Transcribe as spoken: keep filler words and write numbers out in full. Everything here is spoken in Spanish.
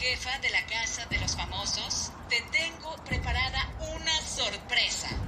jefa de la Casa de los Famosos, te tengo preparada una sorpresa.